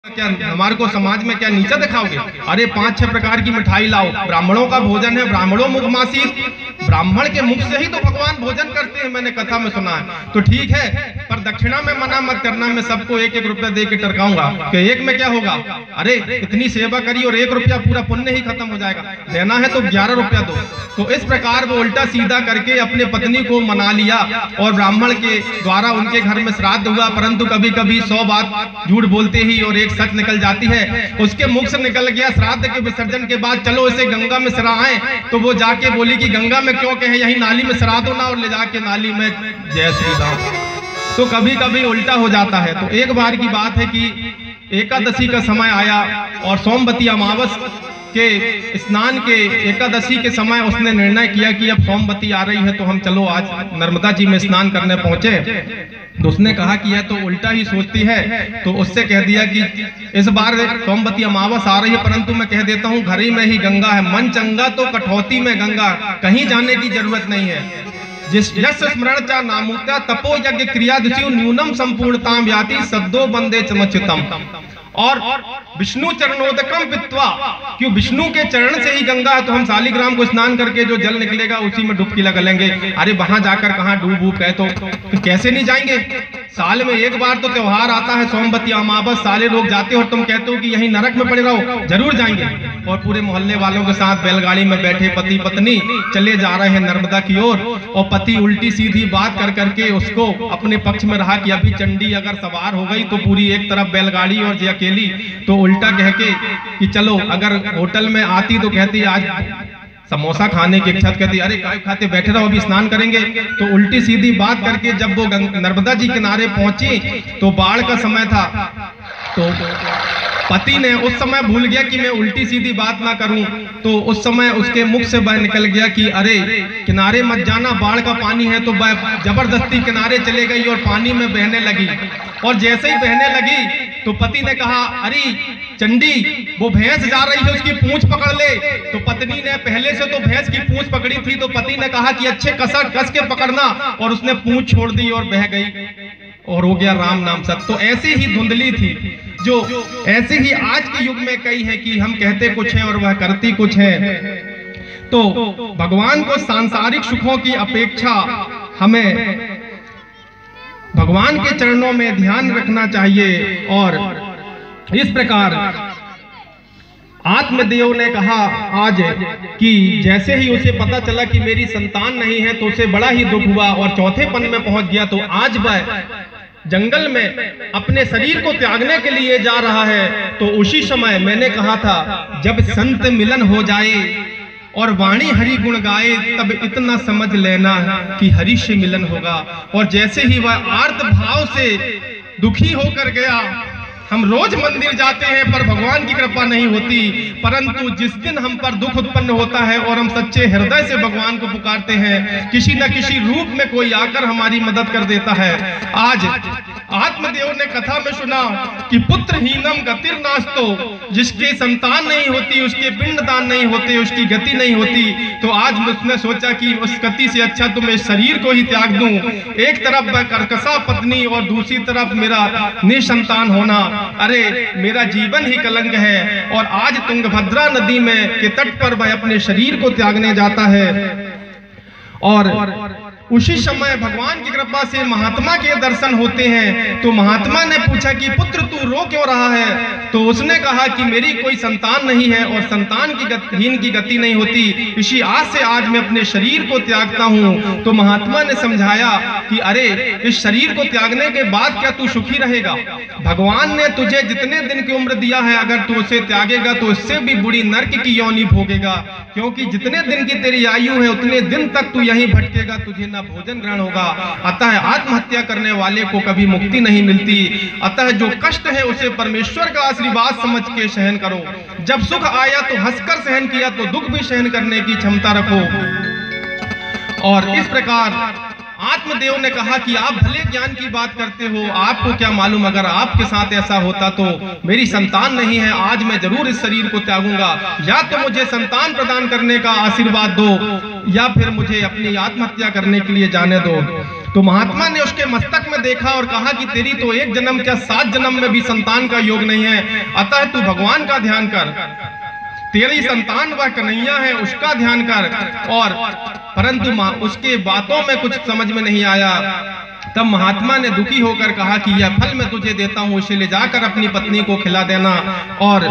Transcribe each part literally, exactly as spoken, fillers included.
क्या हमारे को समाज में क्या नीचा दिखाओगे? अरे पांच छह प्रकार की मिठाई लाओ, ब्राह्मणों का भोजन है, ब्राह्मणों मुख मासी, ब्राह्मण के मुख से ही तो भगवान भोजन करते हैं, मैंने कथा में सुना है। तो ठीक है, पर दक्षिणा में मना मत करना, मैं सबको एक एक रुपया दे के टरकाऊंगा कि एक में क्या होगा? अरे इतनी सेवा करी और एक रुपया पूरा पुण्य ही खत्म हो जाएगा, देना है तो ग्यारह रुपया दो। तो इस प्रकार वो उल्टा सीधा करके अपने पत्नी को मना लिया और ब्राह्मण के द्वारा उनके घर में श्राद्ध हुआ। परंतु कभी कभी सौ बात झूठ बोलते ही और एक सच निकल जाती है। उसके मुख से निकल गया श्राद्ध के विसर्जन के बाद, चलो इसे गंगा में सराएं, तो वो जाके बोली कि गंगा में क्यों कहे, यही नाली में सरा दो ना, और ले जाके नाली में जय श्री राम। तो कभी कभी उल्टा हो जाता है। तो एक बार की बात है कि एकादशी का समय आया और सोमवती अमावस के स्नान के एकादशी के समय उसने निर्णय किया कि अब सोमवती आ रही है तो हम चलो आज नर्मदा जी में स्नान करने पहुंचे। तो उसने कहा कि यह तो उल्टा ही सोचती है, तो उससे कह दिया कि इस बार सोमवती अमावस आ रही है, परंतु मैं कह देता हूँ घर ही में ही गंगा है, मन चंगा तो कठौती में गंगा, कहीं जाने की जरूरत नहीं है। जिस यश स्मरण चा नामुक्ता तपो यज्ञ क्रिया दिशु न्यूनम संपूर्णताम याति सद्दो बंदे चमचितम। और विष्णु चरणोदकम पित्वा, क्यों विष्णु के चरण से ही गंगा है, तो हम शालिग्राम को स्नान करके जो जल निकलेगा उसी में डुबकी लगा लेंगे। अरे वहां जाकर कहाँ डूब डूब गए तो, तो कैसे नहीं जाएंगे? साल में एक बार तो त्योहार आता है सोमवती अमावस, सारे लोग जाते हो, तुम कहते हो कि यहीं नरक में पड़े रहो, जरूर जाएंगे। और पूरे मोहल्ले वालों के साथ बैलगाड़ी में बैठे पति पत्नी चले जा रहे हैं नर्मदा की ओर, और पति उल्टी सीधी बात कर करके उसको अपने पक्ष में रहा कि अभी चंडी अगर सवार हो गई तो पूरी एक तरफ बैलगाड़ी और जे अकेली, तो उल्टा कह के कि चलो अगर होटल में आती तो कहती आज समोसा खाने की इच्छा, कहती अरे काय खाते बैठे रहो अभी स्नान करेंगे। तो उल्टी सीधी बात करके जब वो नर्मदा जी किनारे पहुंची तो बाढ़ का समय था, तो पति ने उस समय भूल गया कि मैं उल्टी सीधी बात ना करूं, तो उस समय उसके मुख से बाहर निकल गया कि अरे किनारे मत जाना, बाढ़ का पानी है। तो जबरदस्ती किनारे चले गई और पानी में बहने लगी, और जैसे ही बहने लगी तो पति ने कहा अरे चंडी वो भैंस जा रही है उसकी पूंछ पकड़ ले। तो पत्नी ने पहले से तो भैंस की पूंछ पकड़ी थी, तो पति ने कहा कि अच्छे कसर कस के पकड़ना, और उसने पूंछ छोड़ दी और बह गई और हो गया राम नाम सत। तो ऐसे ही धुंधली थी, जो ऐसे ही आज के युग में कई है कि हम कहते कुछ है और वह करती कुछ है। तो भगवान को सांसारिक सुखों की अपेक्षा हमें भगवान के चरणों में ध्यान रखना चाहिए। और इस प्रकार आत्मदेव ने कहा आज कि जैसे ही उसे पता चला कि मेरी संतान नहीं है तो उसे बड़ा ही दुख हुआ और चौथे पन में पहुंच गया। तो आज वह जंगल में अपने शरीर को त्यागने के लिए जा रहा है। तो उसी समय मैंने कहा था जब संत मिलन हो जाए और वाणी हरि गुण गाए तब इतना समझ लेना कि हरि से मिलन होगा। और जैसे ही वह आर्त भाव से दुखी होकर गया, हम रोज मंदिर जाते हैं पर भगवान की कृपा नहीं होती, परंतु जिस दिन हम पर दुख उत्पन्न होता है और हम सच्चे हृदय से भगवान को पुकारते हैं, किसी न किसी रूप में कोई आकर हमारी मदद कर देता है। आज आत्मदेव ने कथा में सुना कि पुत्रहीनम गतिर नास्तो, जिसके संतान नहीं होती उसके पिंडदान नहीं होते, उसकी गति नहीं होती। तो आज उसने सोचा कि उस गति से अच्छा तो मैं शरीर को ही त्याग दूं। एक तरफ वह कर्कशा पत्नी और दूसरी तरफ मेरा निसंतान होना, अरे मेरा जीवन ही कलंक है। और आज तुंगभद्रा नदी में के तट पर वह अपने शरीर को त्यागने जाता है। और उसी समय भगवान की कृपा से महात्मा के दर्शन होते हैं। तो महात्मा ने पूछा कि पुत्र तू रो क्यों रहा है? तो उसने कहा कि मेरी कोई संतान नहीं है और संतान की गतिहीन की गति नहीं होती, इसी आस से आज मैं अपने शरीर को त्यागता हूँ। तो महात्मा ने समझाया कि अरे इस शरीर को त्यागने के बाद क्या तू सुखी रहेगा? भगवान ने तुझे जितने दिन की उम्र दिया है, अगर तू उसे त्यागेगा तो इससे भी बुरी नरक की योनि भोगेगा, क्योंकि जितने दिन की तेरी आयु है उतने दिन तक तू यहीं भटकेगा, तुझे ना भोजन ग्रहण होगा। अतः आत्महत्या करने वाले को कभी मुक्ति नहीं मिलती। अतः जो कष्ट है उसे परमेश्वर का आशीर्वाद समझ के सहन करो। जब सुख आया तो हंसकर सहन किया, तो दुख भी सहन करने की क्षमता रखो। और इस प्रकार आत्मदेव ने कहा कि आप भले ज्ञान की बात करते हो, आपको क्या मालूम अगर आपके साथ ऐसा होता तो मेरी संतान नहीं है, आज मैं जरूर इस शरीर को त्यागूंगा। या तो मुझे संतान प्रदान करने का आशीर्वाद दो या फिर मुझे अपनी आत्महत्या करने के लिए जाने दो। तो महात्मा ने उसके मस्तक में देखा और कहा कि तेरी तो एक जन्म क्या सात जन्म में भी संतान का योग नहीं है, अतः तू भगवान का ध्यान कर, तेरी संतान वह कन्हैया है उसका ध्यान कर। और परंतु उसके बातों में कुछ समझ में नहीं आया। तब महात्मा ने दुखी होकर कहा कि यह फल मैं तुझे देता हूं, इसे ले जाकर अपनी पत्नी को खिला देना। और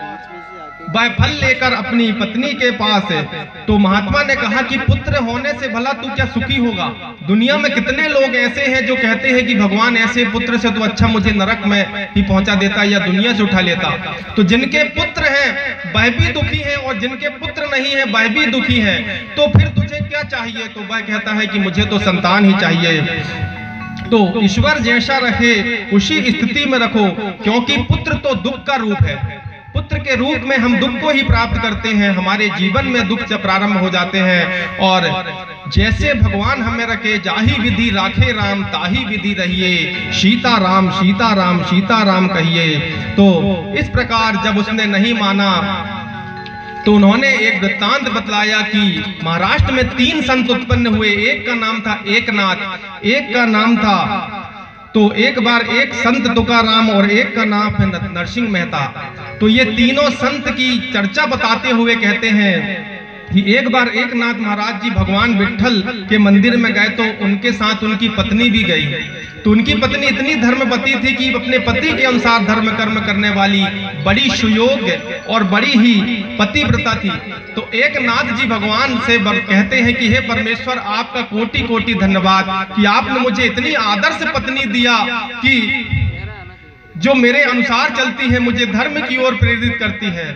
वह फल लेकर अपनी पत्नी के पास है। तो महात्मा ने कहा कि पुत्र होने से भला तू क्या सुखी होगा? दुनिया में कितने लोग ऐसे हैं जो कहते हैं कि भगवान ऐसे पुत्र से तो अच्छा मुझे नरक में ही पहुंचा देता या दुनिया से उठा लेता। तो जिनके पुत्र हैं वह भी दुखी हैं और जिनके पुत्र नहीं है वह भी दुखी हैं। तो फिर तुझे क्या चाहिए? तो वह कहता है कि मुझे तो संतान ही चाहिए। तो ईश्वर जैसा रहे उसी स्थिति में रखो, क्योंकि पुत्र तो दुख का रूप है। पुत्र के रूप में हम दुख को ही प्राप्त करते हैं, हमारे जीवन में दुख से प्रारंभ हो जाते हैं। और जैसे भगवान हमें रखे, जाही विधि राखे राम ताही विधि रहिए, सीता राम सीता राम सीता राम कहिए। तो इस प्रकार जब उसने नहीं माना तो उन्होंने एक वृत्तांत बतलाया कि महाराष्ट्र में तीन संत उत्पन्न हुए। एक का नाम था एकनाथ, एक का नाम था तो एक बार एक संत तुकाराम और एक का नाम है नरसिंह मेहता। तो ये तीनों संत की चर्चा बताते हुए कहते हैं कि एक बार एक नाथ महाराज जी भगवान विट्ठल के मंदिर में गए तो उनके साथ उनकी पत्नी भी गई। तो उनकी पत्नी इतनी धर्मपति थी कि अपने पति के अनुसार धर्म कर्म करने वाली, बड़ी सुयोग्य और बड़ी ही पतिव्रता थी। तो एक नाथ जी भगवान से कहते हैं कि हे परमेश्वर, आपका कोटि कोटि धन्यवाद कि आपने मुझे इतनी आदर्श पत्नी दिया कि जो मेरे अनुसार चलती है, मुझे धर्म की ओर प्रेरित करती है।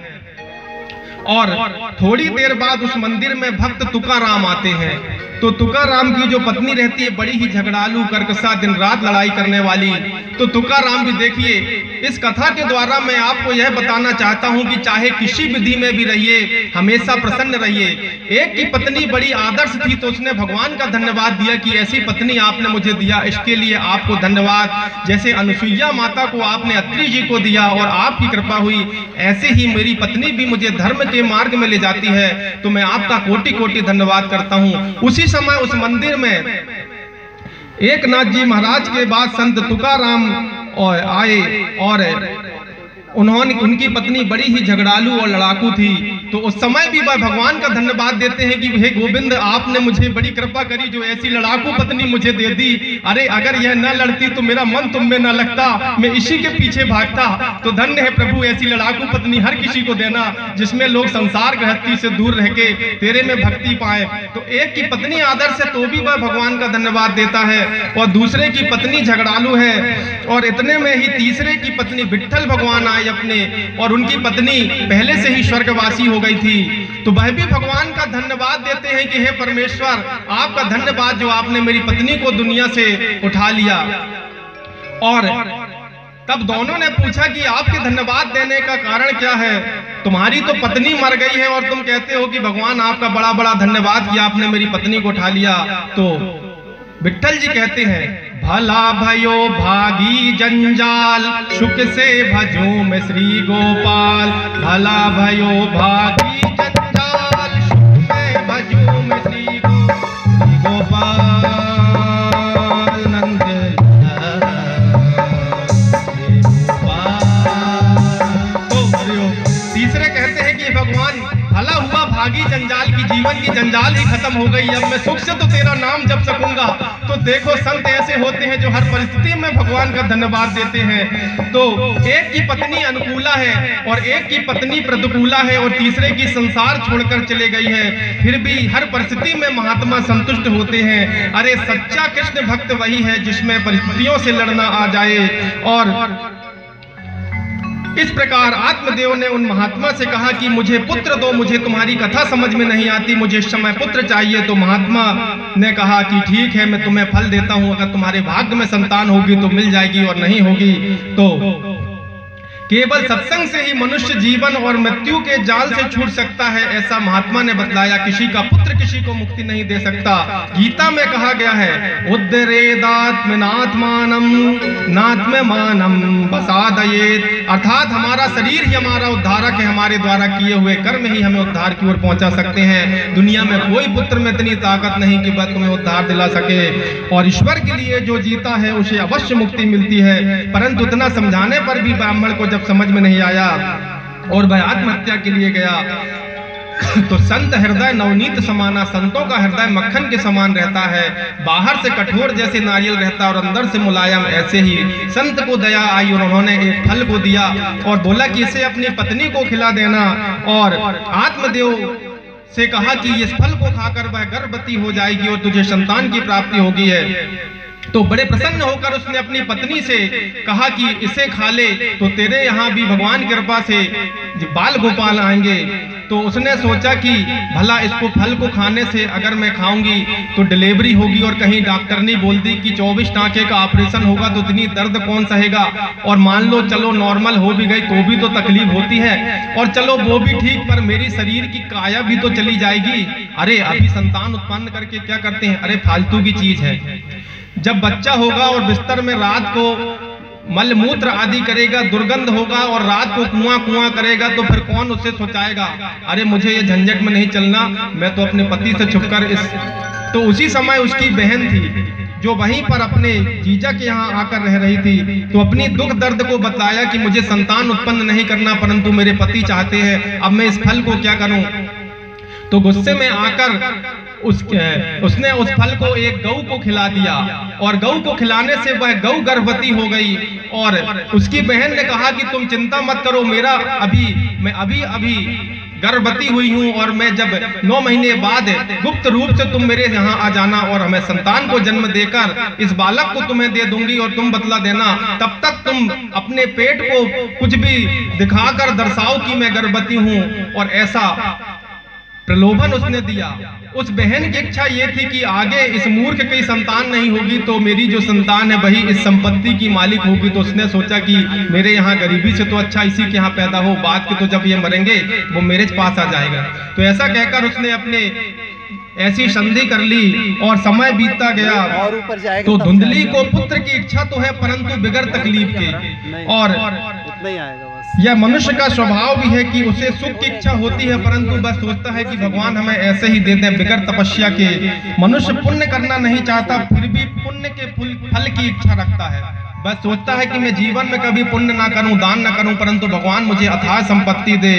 और थोड़ी देर बाद उस मंदिर में भक्त तुकाराम आते हैं। तो तुकाराम की जो पत्नी रहती है बड़ी ही झगड़ालू, कर्कशा, दिन रात लड़ाई करने वाली। तो तुकाराम भी देखिए, इस कथा के द्वारा मैं आपको यह बताना चाहता हूं कि चाहे किसी विधि में भी रहिए, हमेशा प्रसन्न रहिए। एक की पत्नी बड़ी आदर्श थी तो उसने भगवान का धन्यवाद दिया कि ऐसी पत्नी आपने मुझे दिया, इसके लिए आपको धन्यवाद। जैसे अनुसुईया माता को आपने अत्रि जी को दिया और आपकी कृपा हुई, ऐसे ही मेरी पत्नी भी मुझे धर्म के मार्ग में ले जाती है, तो मैं आपका कोटि कोटि धन्यवाद करता हूं। उसी समय उस मंदिर में एक नाथ जी महाराज के बाद संत तुकाराम और आए और उन्होंने उनकी पत्नी बड़ी ही झगड़ालू और लड़ाकू थी। तो उस समय भी वह भगवान का धन्यवाद देते हैं कि हे गोविंद, आपने मुझे बड़ी कृपा करी जो ऐसी लड़ाकू पत्नी मुझे दे दी। अरे अगर यह न लड़ती तो मेरा मन तुम में न लगता, मैं इसी के पीछे भागता। तो धन्य है प्रभु, ऐसी लड़ाकू पत्नी हर किसी को देना जिसमें लोग संसार गृहस्थी से दूर रह के तेरे में भक्ति पाए। तो एक की पत्नी आदर्श है तो भी वह भगवान का धन्यवाद देता है, और दूसरे की पत्नी झगड़ालू है। और इतने में ही तीसरे की पत्नी विट्ठल भगवान आए अपने, और उनकी पत्नी पहले से ही स्वर्गवासी हो गई थी। तो वह भी भगवान का धन्यवाद देते हैं कि हे परमेश्वर, आपका धन्यवाद जो आपने मेरी पत्नी को दुनिया से उठा लिया। और तब दोनों ने पूछा कि आपके धन्यवाद देने का कारण क्या है? तुम्हारी तो पत्नी मर गई है और तुम कहते हो कि भगवान आपका बड़ा बड़ा धन्यवाद कि आपने मेरी पत्नी को उठा लिया। तो विट्ठल जी कहते हैं, भला भयो भागी जंजाल, सुख से भजूं मैं श्री गोपाल। भला भयो भागी जंजाल, सुख में भजूं मैं श्री गोपाल। नंद तो तीसरे कहते हैं कि भगवान भला हुआ भागी जंजाल की, जीवन की जंजाल ही खत्म हो गई, अब मैं सुख से तो तेरा नाम जप सकूंगा। तो देखो संत ऐसे होते हैं जो हर परिस्थिति में भगवान का धन्यवाद देते हैं। तो एक की पत्नी अनुकूला है और एक की पत्नी प्रतिकूला है और तीसरे की संसार छोड़कर चले गई है, फिर भी हर परिस्थिति में महात्मा संतुष्ट होते हैं। अरे सच्चा कृष्ण भक्त वही है जिसमें परिस्थितियों से लड़ना आ जाए। और इस प्रकार आत्मदेव ने उन महात्मा से कहा कि मुझे पुत्र दो, मुझे तुम्हारी कथा समझ में नहीं आती, मुझे इस समय पुत्र चाहिए। तो महात्मा ने कहा कि ठीक है, मैं तुम्हें फल देता हूं, अगर तुम्हारे भाग्य में संतान होगी तो मिल जाएगी और नहीं होगी तो केवल सत्संग से ही मनुष्य जीवन और मृत्यु के जाल से छूट सकता है, ऐसा महात्मा ने बतलाया। किसी का पुत्र किसी को मुक्ति नहीं दे सकता। गीता में कहा गया है, उद्धरेदात्मनात्मानम नात्ममानम बसादयेत, अर्थात हमारा शरीर ही हमारा उद्धारक है, हमारे द्वारा किए हुए कर्म ही हमें उद्धार की ओर पहुंचा सकते हैं। दुनिया में कोई पुत्र में इतनी ताकत नहीं कि वह तुम्हें उद्धार दिला सके, और ईश्वर के लिए जो जीता है उसे अवश्य मुक्ति मिलती है। परंतु इतना समझाने पर भी ब्राह्मण को जब समझ में नहीं आया और वह आत्महत्या के लिए गया, तो संत हृदय नवनीत समाना, संतों का हृदय मक्खन के समान रहता है, बाहर से कठोर जैसे नारियल रहता है और अंदर से मुलायम। ऐसे ही संत को दया आई और उन्होंने एक फल को दिया और बोला कि इसे अपनी पत्नी को खिला देना, और आत्मदेव से कहा कि इस फल को खाकर वह गर्भवती हो जाएगी और तुझे संतान की प्राप्ति होगी है। तो बड़े प्रसन्न होकर उसने अपनी पत्नी से कहा कि इसे खा ले तो तेरे यहाँ भी भगवान की कृपा से बाल गोपाल आएंगे। तो उसने सोचा कि भला इसको फल को खाने से अगर मैं खाऊंगी तो डिलीवरी होगी, और कहीं डॉक्टर ने बोल दी कि चौबीस टाँके का ऑपरेशन होगा तो इतनी दर्द कौन सहेगा, और मान लो चलो नॉर्मल हो भी गई तो भी तो तकलीफ होती है, और चलो वो भी ठीक, पर मेरी शरीर की काया भी तो चली जाएगी। अरे अभी संतान उत्पन्न करके क्या करते हैं, अरे फालतू की चीज है। जब बच्चा होगा और बिस्तर में रात को मलमूत्र आदि करेगा, दुर्गंध होगा और रात को कुआं कुआं करेगा, तो फिर कौन उसे सोचाएगा, अरे मुझे ये झंझट में नहीं चलना, मैं तो अपने पति से छुपकर इस। तो उसी समय उसकी बहन थी जो वहीं पर अपने जीजा के यहाँ आकर रह रही थी, तो अपनी दुख दर्द को बताया कि मुझे संतान उत्पन्न नहीं करना, परंतु मेरे पति चाहते हैं, अब मैं इस फल को क्या करूं। तो गुस्से में आकर उस उसने उस फल को एक गौ को खिला दिया, और गौ को खिलाने से वह गौ गर्भवती हो गई। और उसकी बहन ने कहा कि तुम चिंता मत करो, मेरा अभी मैं अभी अभी गर्भवती हुई हूँ, और मैं जब नौ महीने बाद गुप्त रूप से तुम मेरे यहाँ आ जाना और हमें संतान को जन्म देकर इस बालक को तुम्हें दे दूंगी और तुम बतला देना, तब तक तुम अपने पेट को कुछ भी दिखाकर दर्शाओ कि मैं गर्भवती हूँ। और ऐसा प्रलोभन उसने दिया। उस बहन की इच्छा ये थी कि आगे इस मूर्ख की संतान नहीं होगी तो मेरी जो संतान है वही इस संपत्ति की मालिक होगी। तो उसने सोचा कि मेरे यहाँ गरीबी से तो अच्छा इसी के यहाँ पैदा हो, बाद के तो जब ये मरेंगे वो मेरे पास आ जाएगा। तो ऐसा कहकर उसने अपने ऐसी संधि कर ली और समय बीतता गया। और ऊपर जाएगा तो धुंधली को पुत्र की इच्छा तो है परंतु बिगड़ तकलीफ के, और उतना ही आएगा बस। यह मनुष्य का स्वभाव भी है कि उसे सुख की इच्छा होती है परंतु बस सोचता है कि भगवान हमें ऐसे ही दे दें बिगड़ तपस्या के। मनुष्य पुण्य करना नहीं चाहता फिर भी पुण्य के फल की इच्छा रखता है। बस सोचता है कि मैं जीवन में कभी पुण्य ना करूं, दान ना करूं, परंतु भगवान मुझे अथाह संपत्ति दे,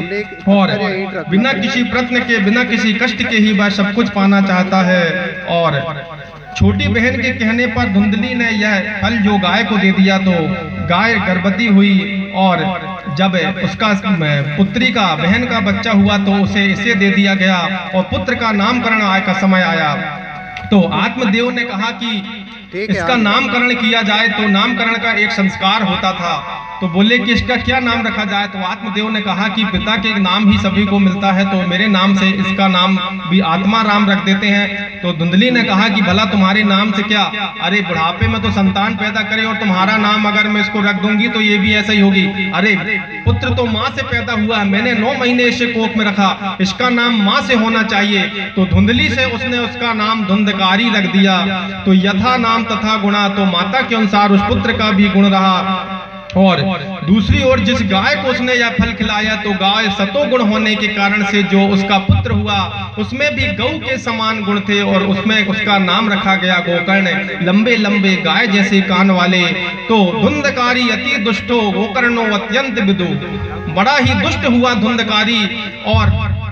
और बिना किसी प्रयत्न के बिना किसी कष्ट के ही वह सब कुछ पाना चाहता है। और छोटी बहन के कहने पर धुंधली ने यह फल जो गाय को दे दिया, तो गाय गर्भवती हुई, और जब उसका पुत्री का बहन का बच्चा हुआ तो उसे इसे दे दिया गया, और पुत्र का नामकरण आय का समय आया। तो आत्मदेव ने कहा कि इसका नामकरण किया जाए, तो नामकरण का एक संस्कार होता था। तो बोले कि इसका क्या नाम रखा जाए, तो आत्मदेव ने कहा कि पिता के नाम ही सभी को मिलता है, तो मेरे नाम से इसका नाम भी आत्मा राम रख देते हैं। तो धुंधली ने कहा कि भला तुम्हारे नाम से क्या, अरे बुढ़ापे में तो संतान पैदा करे और तुम्हारा नाम अगर मैं इसको रख दूंगी तो ये भी ऐसा ही होगी। अरे पुत्र तो माँ से पैदा हुआ है, मैंने नौ महीने इसे कोख में रखा, इसका नाम माँ से होना चाहिए। तो धुंधली से उसने उसका नाम धुंधकारी रख दिया। तो यथा नाम तथा गुणा, तो माता के अनुसार उस पुत्र का भी गुण रहा। और दूसरी ओर जिस गाय को उसने यह फल खिलाया, तो गाय सतोगुण होने के कारण से जो उसका पुत्र हुआ उसमें भी गौ के समान गुण थे, और उसमें उसका नाम रखा गया गोकर्ण, लंबे लंबे गाय जैसे कान वाले। तो धुंधकारी अति दुष्टो गोकर्णो अत्यंत विदु, बड़ा ही दुष्ट हुआ धुंधकारी, और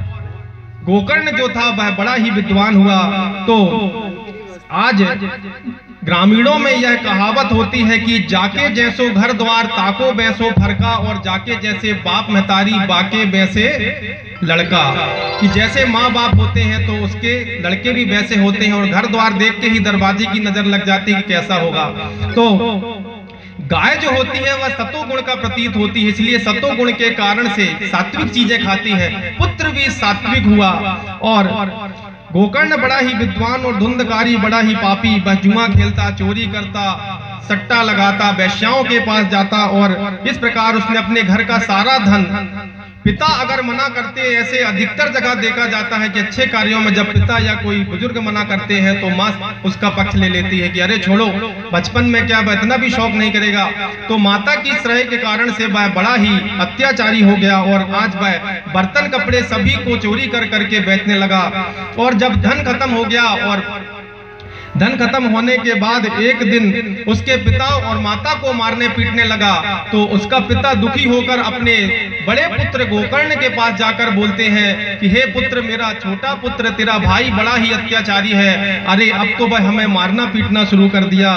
गोकर्ण जो था वह बड़ा ही विद्वान हुआ। तो आज ग्रामीणों में यह कहावत होती है कि जाके जैसो घर द्वार ताको बैसो फरका, और जाके जैसे बाप महतारी बाके वैसे लड़का, कि जैसे माँ बाप होते हैं तो उसके लड़के भी वैसे होते हैं, और घर द्वार देख के ही दरवाजे की नजर लग जाती है कि कैसा होगा। तो गाय जो होती है वह सतोगुण का प्रतीत होती है, इसलिए सतोगुण के कारण से सात्विक चीजें खाती है। पुत्र भी सात्विक हुआ, और गोकर्ण बड़ा ही विद्वान और धुंधकारी बड़ा ही पापी, वह जुआ खेलता, चोरी करता, सट्टा लगाता, वेश्याओं के पास जाता और इस प्रकार उसने अपने घर का सारा धन, पिता अगर मना करते, ऐसे अधिकतर जगह देखा जाता है कि अच्छे कार्यों में जब पिता या कोई बुजुर्ग मना करते हैं तो माँ उसका पक्ष ले लेती है कि अरे छोड़ो, बचपन में क्या वह इतना भी शौक नहीं करेगा। तो माता की इस तरह के कारण से वह बड़ा ही अत्याचारी हो गया और आज वह बर्तन कपड़े सभी को चोरी कर करके बेचने लगा। और जब धन खत्म हो गया और धन खत्म होने के बाद एक दिन उसके पिता और माता को मारने पीटने लगा, तो उसका पिता दुखी होकर अपने बड़े पुत्र गोकर्ण के पास जाकर बोलते हैं कि हे पुत्र, मेरा छोटा पुत्र तेरा भाई बड़ा ही अत्याचारी है, अरे अब तो वह हमें मारना पीटना शुरू कर दिया।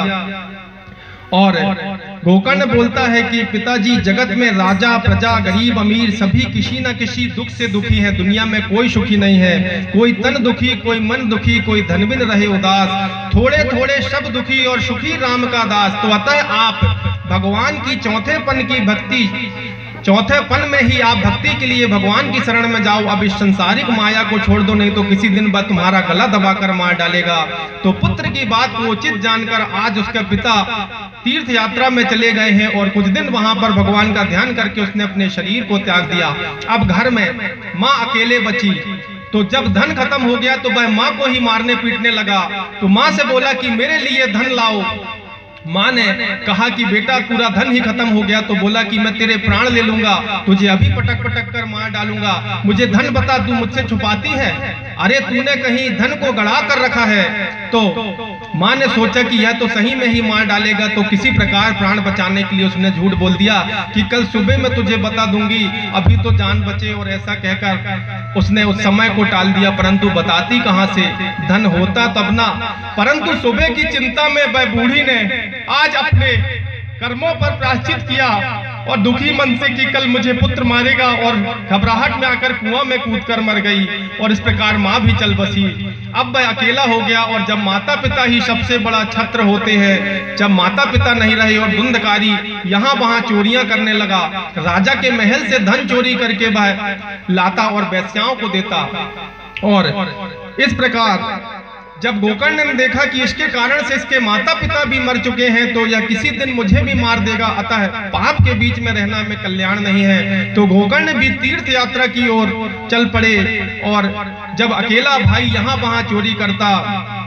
और गोकर्ण बोलता है कि पिताजी, जगत में राजा प्रजा गरीब अमीर सभी किसी न किसी दुख से दुखी है, दुनिया में कोई सुखी नहीं है, कोई तन दुखी, कोई मन दुखी, कोई धन बिन रहे उदास, थोड़े थोड़े सब दुखी और सुखी राम का दास। तो अतः आप भगवान की चौथेपन की भक्ति, चौथेपन में ही आप भक्ति के लिए भगवान की शरण में जाओ, अब इस संसारिक माया को छोड़ दो, नहीं तो किसी दिन बाद तुम्हारा गला दबाकर मार डालेगा। तो पुत्र की बात को उचित जानकर आज उसके पिता तीर्थ यात्रा में चले गए हैं और कुछ दिन वहां पर भगवान का ध्यान करके उसने अपने शरीर को त्याग दिया। अब घर में माँ अकेले बची, तो जब धन खत्म हो गया तो वह माँ को ही मारने पीटने लगा। तो माँ से बोला कि मेरे लिए धन लाओ। माँ ने कहा कि बेटा पूरा धन ही खत्म हो गया, तो बोला कि मैं तेरे प्राण ले लूंगा, तुझे अभी पटक पटक कर मार डालूंगा, मुझे धन बता, तू मुझसे छुपाती है, अरे तूने कहीं धन को गड़ा कर रखा है। तो माँ ने सोचा कि यह तो सही में ही मार डालेगा, तो किसी प्रकार प्राण बचाने के लिए उसने झूठ बोल दिया कि कल सुबह मैं तुझे बता दूंगी, अभी तो जान बचे। और ऐसा कहकर उसने उस समय को टाल दिया, परंतु बताती कहां से, धन होता तब ना। परंतु सुबह की चिंता में वह बूढ़ी ने आज अपने कर्मों पर प्रायश्चित किया और दुखी मन से कि कल मुझे पुत्र मारेगा, और घबराहट में आकर कुआं में कूदकर मर गई। और इस प्रकार माँ भी चल बसी। अब वह अकेला हो गया। और जब माता पिता ही सबसे बड़ा छत्र होते हैं, जब माता पिता नहीं रहे और धुंधकारी यहाँ वहां चोरियां करने लगा, राजा के महल से धन चोरी करके वह लाता और वेश्याओं को देता। और इस प्रकार जब गोकर्ण ने देखा कि इसके कारण से इसके माता पिता भी मर चुके हैं, तो यह किसी दिन मुझे भी मार देगा, अतः पाप के बीच में रहना में कल्याण नहीं है। तो गोकर्ण भी तीर्थ यात्रा की ओर चल पड़े। और जब अकेला भाई यहाँ वहां चोरी करता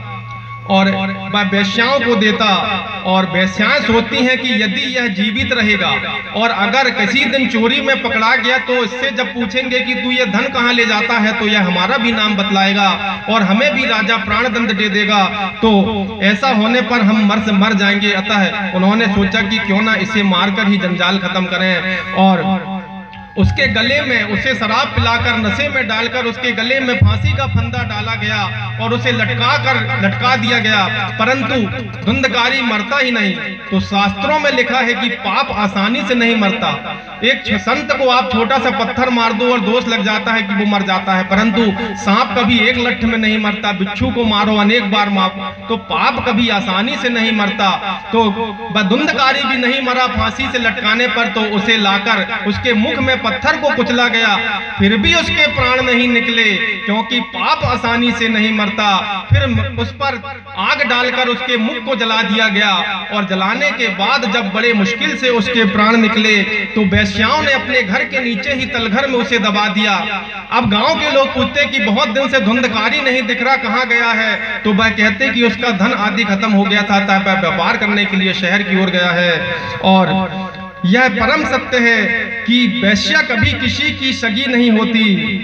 और वह वेश्याओं को देता, और वेश्याएं सोचती हैं कि यदि यह जीवित रहेगा और अगर किसी दिन चोरी में पकड़ा गया तो इससे जब पूछेंगे कि तू ये धन कहाँ ले जाता है, तो यह हमारा भी नाम बतलाएगा और हमें भी राजा प्राण दंड दे देगा, तो ऐसा होने पर हम मर से मर जाएंगे। अतः उन्होंने सोचा कि क्यों ना इसे मारकर ही जंजाल खत्म करें। और उसके गले में उसे शराब पिलाकर नशे में डालकर उसके गले में फांसी का फंदा डाला गया और उसे लटका कर लटका दिया गया। परंतु धुंधकारी मरता ही नहीं। तो शास्त्रों में लिखा है कि पाप आसानी से नहीं मरता। एक संत को आप छोटा सा पत्थर मार दो और दोष लग जाता है कि वो मर जाता है, परंतु सांप कभी एक लठ में नहीं मरता। बिच्छू को मारो अनेक बार मार, तो पाप कभी आसानी से नहीं मरता। तो धुंधकारी भी नहीं मरा फांसी से लटकाने पर, तो उसे लाकर उसके मुख में पत्थर को कुचला गया, फिर भी उसके प्राण नहीं निकले, क्योंकि पाप आसानी से नहीं मरता। फिर उस पर आग डालकर उसके मुख को जला दिया गया और जलाने के बाद जब बड़े मुश्किल से उसके प्राण निकले, तो वेश्याओं ने अपने घर के नीचे ही तलघर में उसे दबा दिया। अब गांव के लोग पूछते कि बहुत दिन से धुंधकारी नहीं दिख रहा, कहाँ गया है? तो वह कहते कि उसका धन आदि खत्म हो गया था, तब वह व्यापार करने के लिए शहर की ओर गया है। और यह परम सत्य है कि वेश्या कभी किसी की सगी नहीं होती,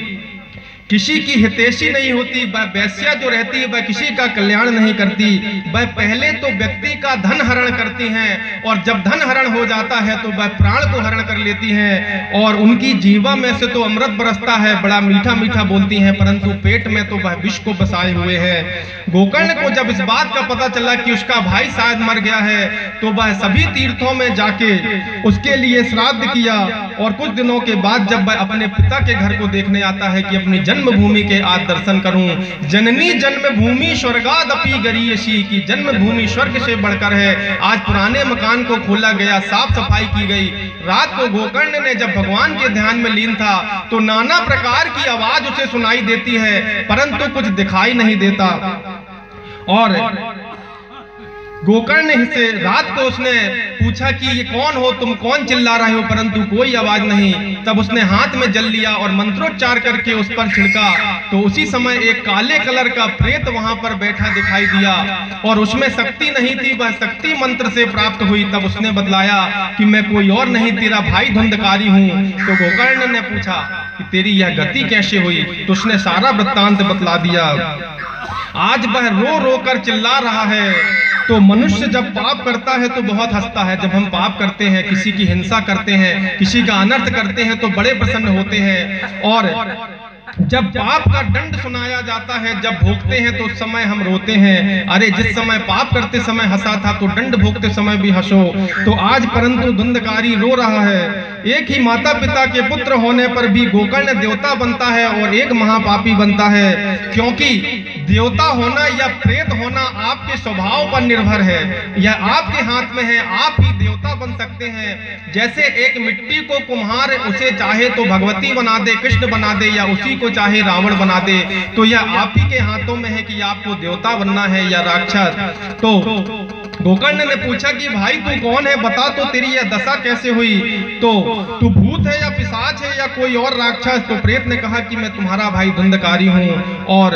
किसी की हितैषी नहीं होती। वह वेश्या जो रहती है वह किसी का कल्याण नहीं करती। वह पहले तो व्यक्ति का धन हरण करती हैं, और जब धन हरण हो जाता है तो वह प्राण को हरण कर लेती हैं। और उनकी जीवा में से तो अमृत बरसता है, बड़ा मीठा मीठा बोलती हैं, परंतु पेट में तो वह विष को बसाए हुए हैं। गोकर्ण को जब इस बात का पता चला कि उसका भाई शायद मर गया है, तो वह सभी तीर्थों में जाके उसके लिए श्राद्ध किया। और कुछ दिनों के बाद जब वह अपने पिता के घर को देखने आता है कि अपनी जन्मभूमि के आज दर्शन करूं, जननी जन्मभूमि स्वर्गादपि गरीयसी, की जन्मभूमि स्वर्ग से बढ़कर है। आज पुराने मकान को खोला गया, साफ सफाई की गई। रात को गोकर्ण ने जब भगवान के ध्यान में लीन था, तो नाना प्रकार की आवाज उसे सुनाई देती है, परंतु कुछ दिखाई नहीं देता। और गोकर्ण से रात को उसने पूछा कि ये कौन हो, तुम कौन चिल्ला रहे हो, परंतु कोई आवाज नहीं। तब उसने हाथ में जल लिया और मंत्रोच्चार करके उस पर छिड़का, तो उसी समय एक काले कलर का प्रेत वहां पर बैठा दिखाई दिया और उसमें शक्ति नहीं थी, वह शक्ति मंत्र से प्राप्त हुई। तब उसने बतलाया कि मैं कोई और नहीं, तेरा भाई धुंधकारी हूँ। तो गोकर्ण ने पूछा कि तेरी यह गति कैसे हुई, तो उसने सारा वृत्तांत बतला दिया। आज वह रो रो कर चिल्ला रहा है। तो मनुष्य जब पाप करता है तो बहुत हंसता है। जब हम पाप करते हैं, किसी की हिंसा करते हैं, किसी का अनर्थ करते हैं, तो बड़े प्रसन्न होते हैं। और जब पाप का दंड सुनाया जाता है, जब भोगते हैं, तो उस समय हम रोते हैं। अरे जिस समय पाप करते समय हंसा था, तो दंड भोगते समय भी हंसो। तो आज परंतु धुंधकारी रो रहा है। एक ही माता पिता के पुत्र होने पर भी गोकर्ण देवता बनता है और एक महापापी बनता है, क्योंकि देवता होना या प्रेत होना आपके स्वभाव पर निर्भर है। यह आपके हाथ में है, आप ही देवता बन सकते हैं। जैसे एक मिट्टी को कुम्हार उसे चाहे तो भगवती बना दे, कृष्ण बना दे, या उसी को चाहे रावण बना दे, तो यह आप ही के हाथों में है कि आपको देवता बनना है या राक्षस। तो गोकर्ण ने पूछा कि भाई तू कौन है, बता तो तेरी यह दशा कैसे हुई। तो तू भूत है या पिशाच है या कोई और राक्षस। तो प्रेत ने कहा कि मैं तुम्हारा भाई धुंधकारी हूँ। और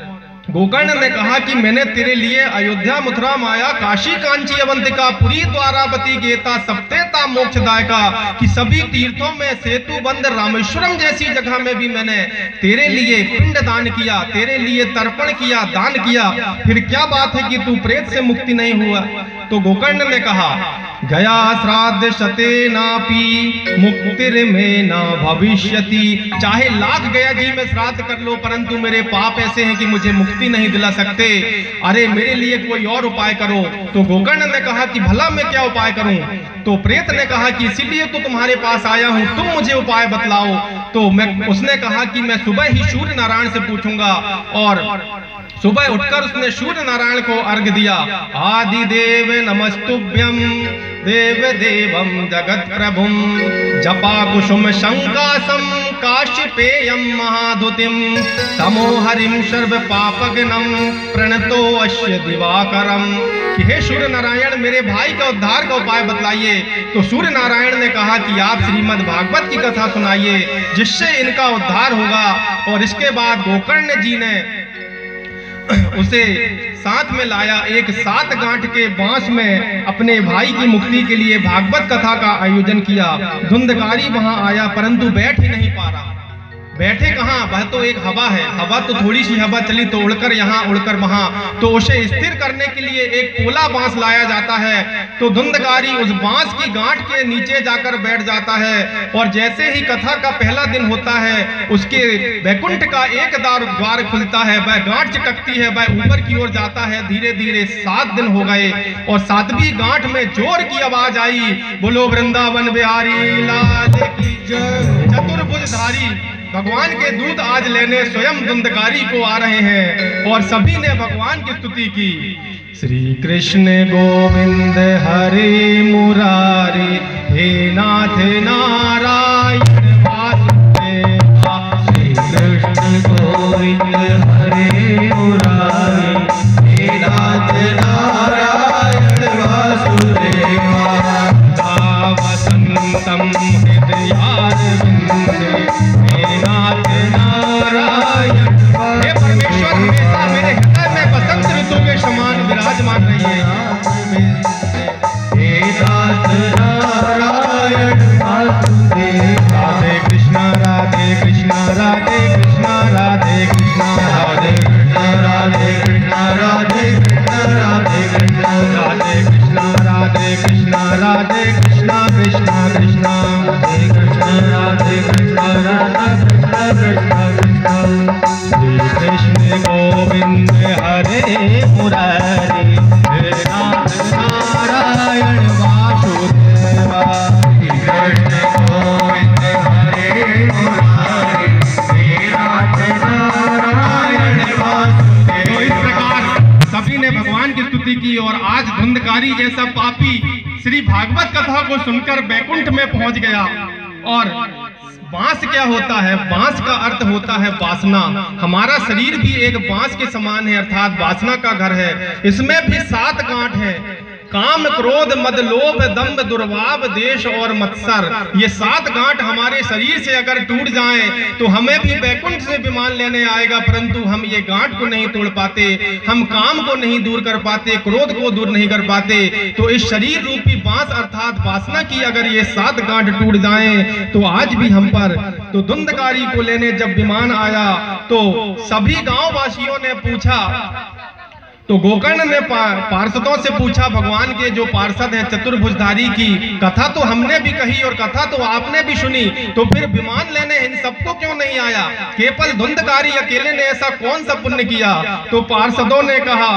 गोकर्ण ने कहा कि मैंने तेरे लिए अयोध्या, मथुरा, माया, काशी, कांची, अवंतिका, पुरी, द्वारावती, गेता, सप्तेता, मोक्षदायका कि सभी तीर्थों में, सेतु बंद, रामेश्वरम जैसी जगह में भी मैंने तेरे लिए पिंड दान किया, तेरे लिए तर्पण किया, दान किया। फिर क्या बात है कि तू प्रेत से मुक्ति नहीं हुआ। तो गोकर्ण ने कहा गया श्राद्ध शते नापी मुक्तिर में ना भविष्यति। चाहे लाख गया जी में श्राद्ध कर लो, परंतु मेरे पाप ऐसे हैं कि मुझे मुक्ति नहीं दिला सकते। अरे मेरे लिए कोई और उपाय करो। तो गोकर्ण ने कहा कि भला मैं क्या उपाय करूं। तो प्रेत ने कहा कि इसीलिए तो तुम्हारे पास आया हूं, तुम मुझे उपाय बतलाओ। तो मैं उसने कहा कि मैं सुबह ही सूर्य नारायण से पूछूंगा। और सुबह उठकर उसने सूर्य नारायण को अर्घ दिया। आदि देव नमस्तुभ्यं देव देवम जगत प्रभुम जपा कुसुम शंकासम काश्यपेयम महाधुतिम तमो हरिम सर्व पापगनम प्रणतो अश्य दिवाकरम। कि हे सूर्य नारायण, मेरे भाई का उद्धार का उपाय बतलाइए। तो सूर्य नारायण ने कहा कि आप श्रीमद् भागवत की कथा सुनाइए, जिससे इनका उद्धार होगा। और इसके बाद गोकर्ण जी ने उसे साथ में लाया, एक सात गांठ के बांस में अपने भाई की मुक्ति के लिए भागवत कथा का आयोजन किया। धुंधकारी वहां आया, परंतु बैठ ही नहीं पा रहा। बैठे कहाँ, वह तो एक हवा है, हवा तो थोड़ी सी हवा चली तो उड़कर यहाँ उड़कर वहां। तो उसे स्थिर करने के लिए एक पोला बांस लाया जाता है। तो धुंधकारी उस बांस की गांठ के नीचे जाकर बैठ जाता है। और जैसे ही कथा का पहला दिन होता है, उसके वैकुंठ का एक द्वार द्वार खुलता है, वह गांठ चिटकती है, वह ऊपर की ओर जाता है। धीरे धीरे सात दिन हो गए और सातवीं गांठ में जोर की आवाज आई, बोलो वृंदावन बिहारी लाल की जय। चतुर्भुजधारी भगवान के दूत आज लेने स्वयं धुंधकारी को आ रहे हैं। और सभी ने भगवान की स्तुति की। श्री कृष्ण गोविंद हरे मुरारी, हे नाथ नारायण वासुदेवा। श्री कृष्ण गोविंद हरे मुरारी, हे नाथ नारायण वासुदेवा। वसंतम हृदयारविंदे, हे नाथ नारायण। हे परमेश्वर, हमेशा मेरे हृदय में बसंत ऋतु के समान विराजमान रहिए। हे नाथ नारायण वासुदेव। राधे कृष्णा राधे कृष्णा राधे कृष्णा राधे कृष्णा राधे कृष्णा राधे कृष्णा राधे कृष्णा राधे कृष्णा राधे कृष्णा राधे कृष्णा राधे कृष्णा कृष्णा कृष्णा राधे कृष्णा राधे कृष्णा राधे कृष्णा कृष्णा कृष्णा। श्री कृष्ण गोविंद हरे मुरारी, हे नाथ नारायण वासुदेवा। श्री कृष्ण गोविंद हरे मुरारी, हे नाथ नारायण वासुदेवा। तो इस प्रकार सभी ने भगवान की स्तुति की। और आज धुंधकारी जैसा पापी श्री भागवत कथा को सुनकर बैकुंठ में पहुंच गया। और बांस क्या होता है? बांस का अर्थ होता है वासना। हमारा शरीर भी एक बांस के समान है, अर्थात वासना का घर है। इसमें भी सात गांठ है, काम, क्रोध, मद, लोभ, दंभ, दुर्भाव, देश और मत्सर। ये सात गांठ हमारे शरीर से अगर टूट जाएं तो हमें भी वैकुंठ से विमान लेने आएगा, परंतु हम ये गांठ को नहीं तोड़ पाते, हम काम को नहीं दूर कर पाते, क्रोध को दूर नहीं कर पाते। तो इस शरीर रूपी बांस अर्थात वासना की अगर ये सात गांठ टूट जाएं तो आज भी हम पर तो धुंधकारी को लेने जब विमान आया तो सभी गांव वासियों ने पूछा, तो गोकर्ण ने पार्षदों से पूछा, भगवान के जो पार्षद हैं चतुर्भुजधारी की कथा तो हमने भी कही और कथा तो आपने भी सुनी, तो फिर विमान लेने इन सबको क्यों नहीं आया? केवल धुंधकारी अकेले ने ऐसा कौन सा पुण्य किया? तो पार्षदों ने कहा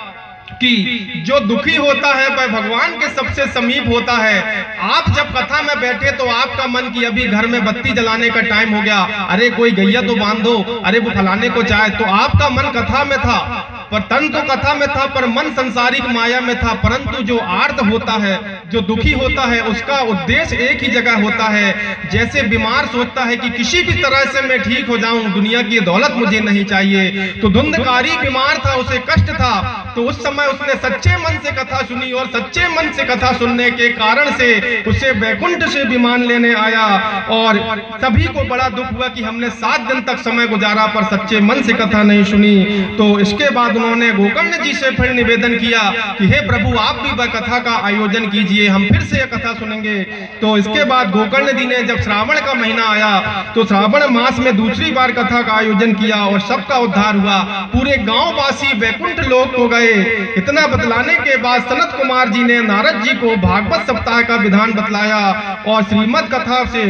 कि जो दुखी होता है वह भगवान के सबसे समीप होता है। आप जब कथा में बैठे तो आपका मन कि अभी घर में बत्ती जलाने का टाइम हो गया, अरे कोई गैया तो बांध दो, अरे वो फलाने को चाहे, तो आपका मन कथा में था, पर तन तो कथा में था पर मन संसारिक माया में था। परंतु जो आर्त होता है, जो दुखी होता है, उसका उद्देश्य एक ही जगह होता है। जैसे बीमार सोचता है कि किसी भी तरह से मैं ठीक हो जाऊं, दुनिया की दौलत मुझे नहीं चाहिए, तो धुंधकारी बीमार था, उसे कष्ट था, तो उस समय उसने सच्चे मन से कथा सुनी और सच्चे मन से कथा सुनने के कारण से उसे वैकुंठ से विमान लेने आया। और सभी को बड़ा दुख हुआ कि हमने सात दिन तक समय गुजारा पर सच्चे मन से कथा नहीं सुनी। तो इसके बाद उन्होंने गोकर्ण जी से फिर निवेदन किया कि हे प्रभु, आप भी वह कथा का आयोजन कीजिए, हम फिर से यह कथा सुनेंगे। तो इसके बाद गोकर्ण जी ने जब श्रावण का महीना आया तो श्रावण मास में दूसरी बार कथा का आयोजन किया और सबका उद्धार हुआ। पूरे गांव वासी वैकुंठ लोक को गए। इतना बतलाने के बाद सनत कुमार जी ने नारद जी को भागवत सप्ताह का विधान बतलाया और श्रीमद कथा से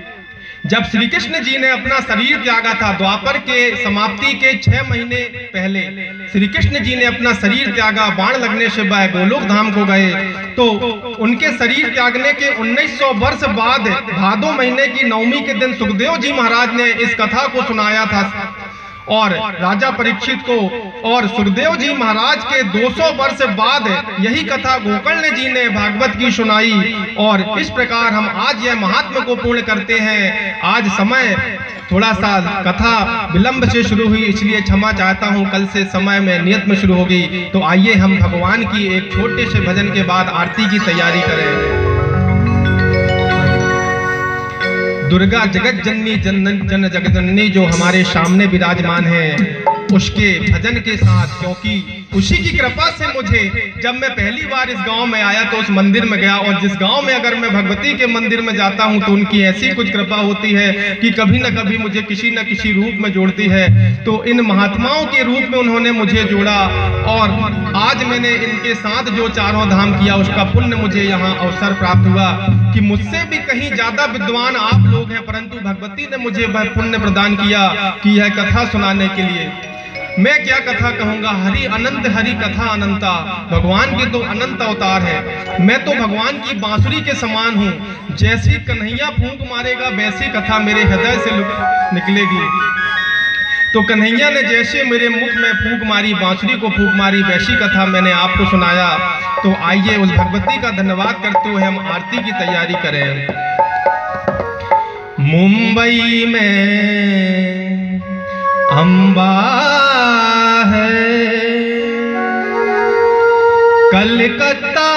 जब श्री कृष्ण जी ने अपना शरीर त्यागा था, द्वापर के समाप्ति के छह महीने पहले श्री कृष्ण जी ने अपना शरीर त्यागा, बाण लगने से वह गोलोक धाम को गए। तो उनके शरीर त्यागने के उन्नीस सौ वर्ष बाद भादो महीने की नवमी के दिन सुखदेव जी महाराज ने इस कथा को सुनाया था और राजा परीक्षित को, और सुखदेव जी महाराज के दो सौ वर्ष बाद यही कथा गोकर्ण जी ने भागवत की सुनाई। और इस प्रकार हम आज यह महात्म को पूर्ण करते हैं। आज समय थोड़ा सा कथा विलंब से शुरू हुई, इसलिए क्षमा चाहता हूं, कल से समय में नियत में शुरू होगी। तो आइए हम भगवान की एक छोटे से भजन के बाद आरती की तैयारी करें। दुर्गा जगत जननी जन जन जगजननी जो हमारे सामने विराजमान है, उसके भजन के साथ, क्योंकि उसी की कृपा से मुझे जब मैं पहली बार इस गांव में आया तो उस मंदिर में गया, और जिस गांव में अगर मैं भगवती के मंदिर में जाता हूं तो उनकी ऐसी कुछ कृपा होती है कि कभी न कभी मुझे किसी न किसी रूप में जोड़ती है। तो इन महात्माओं के रूप में उन्होंने मुझे जोड़ा और आज मैंने इनके साथ जो चारों धाम किया उसका पुण्य मुझे यहाँ अवसर प्राप्त हुआ कि मुझसे भी कहीं ज्यादा विद्वान आप लोग हैं, परंतु भगवती ने मुझे वह पुण्य प्रदान किया कि यह कथा सुनाने के लिए। मैं क्या कथा कहूंगा, हरि अनंत हरि कथा अनंता, भगवान के तो अनंत अवतार है। मैं तो भगवान की बांसुरी के समान हूँ, जैसी कन्हैया फूंक मारेगा वैसी कथा मेरे हृदय से निकलेगी। तो कन्हैया ने जैसे मेरे मुख में फूंक मारी, बांसुरी को फूंक मारी, वैसी कथा मैंने आपको सुनाया। तो आइए उस भगवती का धन्यवाद करते हुए हम आरती की तैयारी करें। मुंबई में अम्बा है, कलकत्ता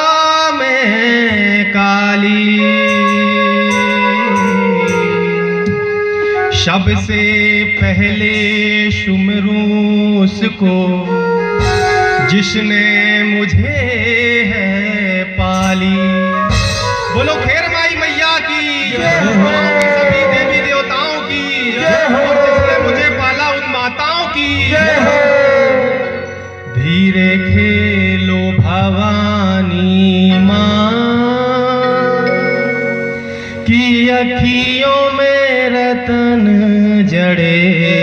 में काली, सबसे पहले सुमरूं उसको जिसने मुझे है पाली। बोलो खेर माई मैया की, सभी देवी देवताओं की, और जिसने मुझे पाला उन माताओं की। धीरे खेलो भवानी माँ की अखियों में रतन जड़े,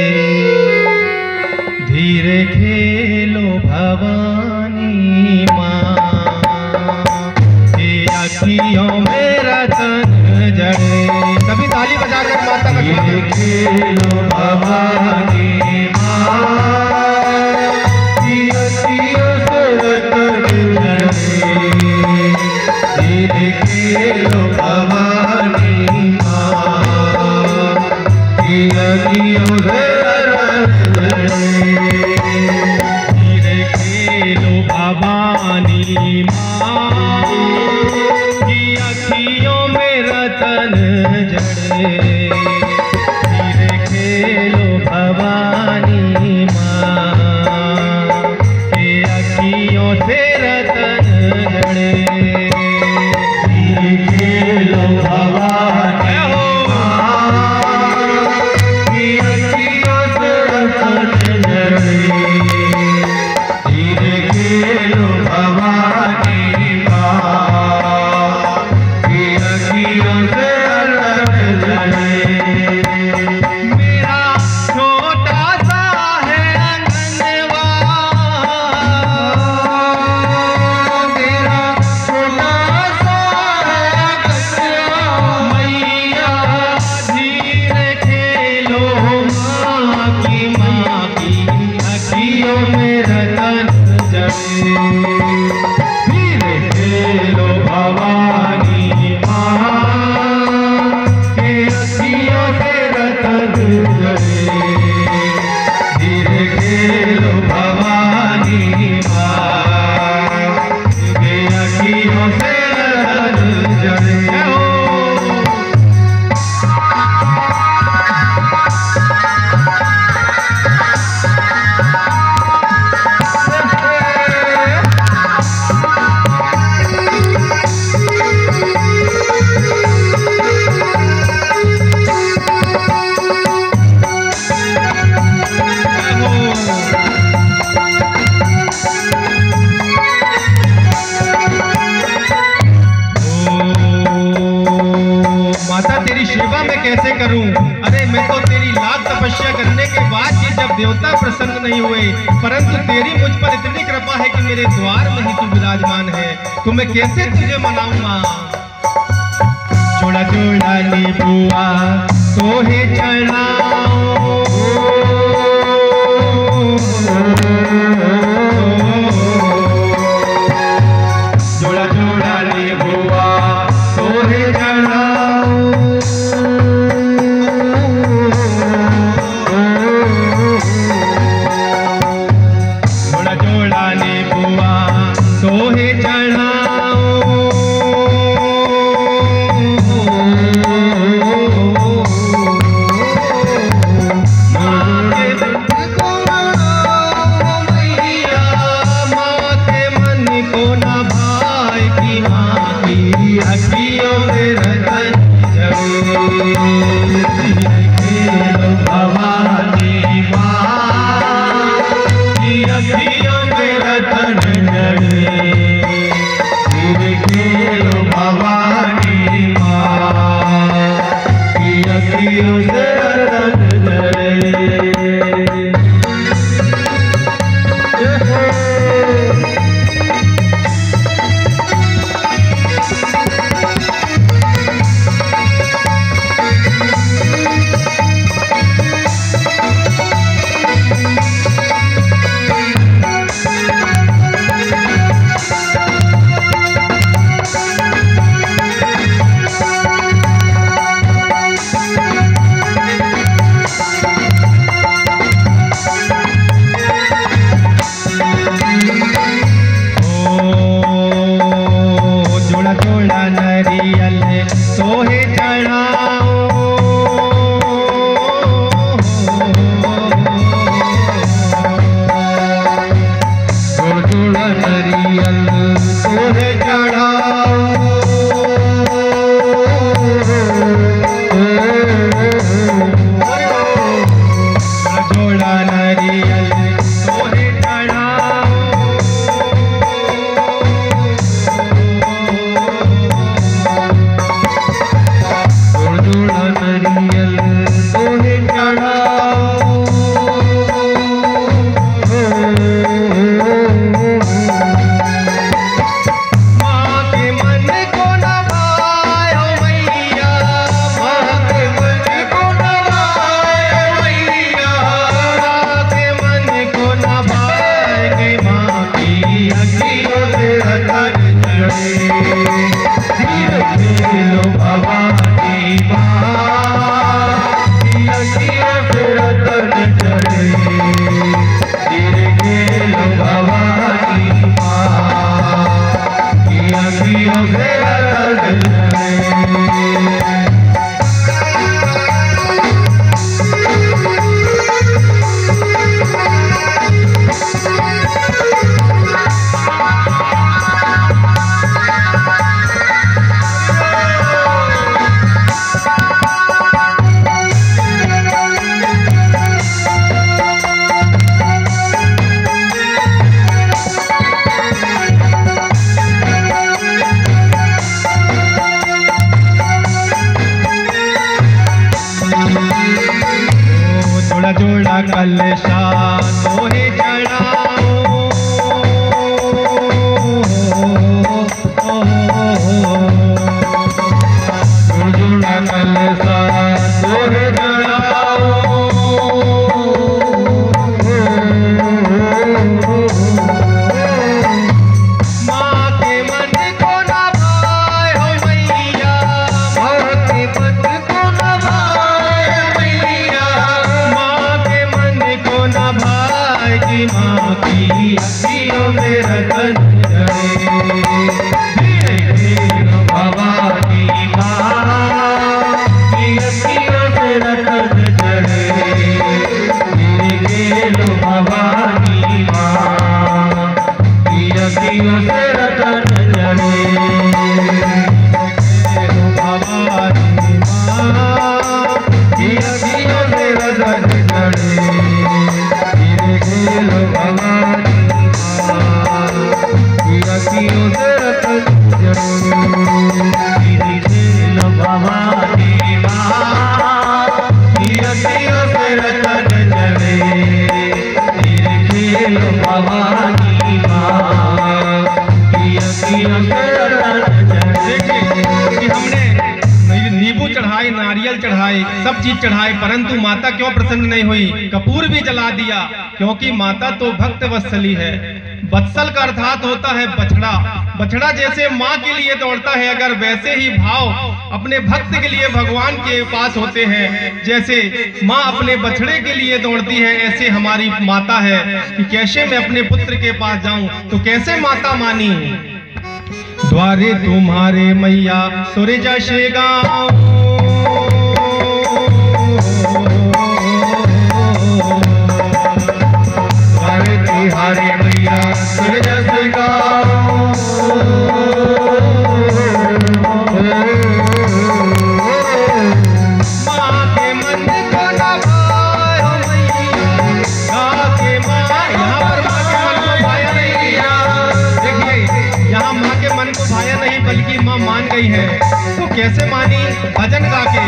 धीरे खेलो भवानी माँ की अखियों में रतन जड़े। सभी ताली बजाकर माता का धीरे खेलो भवानी माँ की अखियों से रतन जड़े, धीरे खेलो भवानी माँ। सेवा मैं कैसे करूं? अरे मैं तो तेरी लाख तपस्या करने के बाद भी जब देवता प्रसन्न नहीं हुए, परंतु तेरी मुझ पर इतनी कृपा है कि मेरे द्वार में ही तू विराजमान है, तो मैं कैसे तुझे मनाऊंगा? जोड़ा जोड़ा नीबुआ तोहे चढ़ाओ, जोड़ा जोड़ा नीबुआ तोहे चढ़ाओ, जोड़ा जोड़ा नीबुआ तोहे चढ़ाओ, जोड़ा कलशा तोहे चढ़ाओ, जोड़ा कलशा तोहे चढ़ाओ, माँ के मन को ना भाए हो मैया, माँ के मन को ना भाए मैया, माँ के मन को ना भाए चढ़ाए, सब चीज चढ़ाए, परंतु माता क्यों प्रसन्न नहीं हुई? कपूर भी जला दिया, क्योंकि माता तो भक्त वत्सली है। वत्सल का अर्थात होता है बछड़ा। बछड़ा जैसे माँ के लिए दौड़ता है, अगर वैसे ही भाव अपने भक्त के लिए भगवान के पास होते हैं। जैसे माँ अपने बछड़े के लिए दौड़ती है, ऐसे हमारी माता है कि कैसे मैं अपने पुत्र के पास जाऊं। तो कैसे माता मानी? द्वारे तुम्हारे मैया तुरे जैसे गाँव, द्वारे तुम्हारे मैया तुरे जैसे गाँव, माँ के मन को न भाए मैया, गा के माँ। यहाँ पर माँ के मन को भाया नहीं, देखिए यहाँ माँ के मन को भाया नहीं, बल्कि माँ मान गई है। तो कैसे मानी? भजन गा के,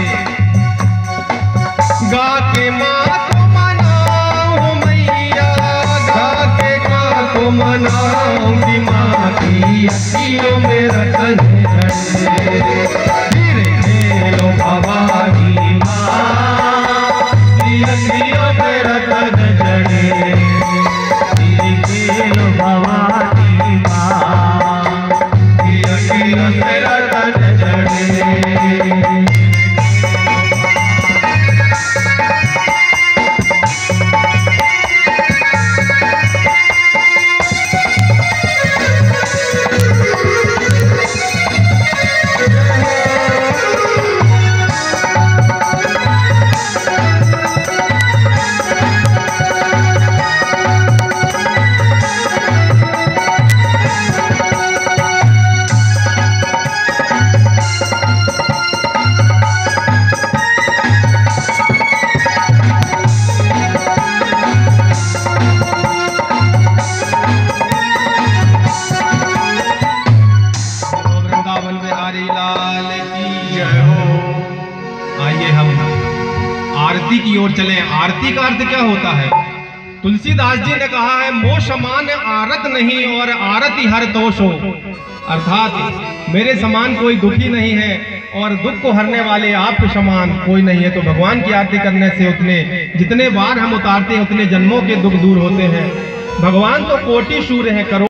गा के माँ को मनाओ मैया, गा के माँ को मनाऊंगी, माँ की अखियों में रतन जड़े, धीरे खेलो भवानी माँ की अखियों में रतन जड़े, धीरे खेलो भवानी माँ की अखियों में रतन जड़े। आरती की ओर चलें। आरती का अर्थ क्या होता है? तुलसीदास जी ने कहा है, मोह समान आरत नहीं और आरती हर दोष हो। अर्थात मेरे समान कोई दुखी नहीं है और दुख को हरने वाले आपके समान कोई नहीं है। तो भगवान की आरती करने से उतने जितने बार हम उतारते हैं उतने जन्मों के दुख दूर होते हैं। भगवान तो कोटि सूर्य हैं, करोड़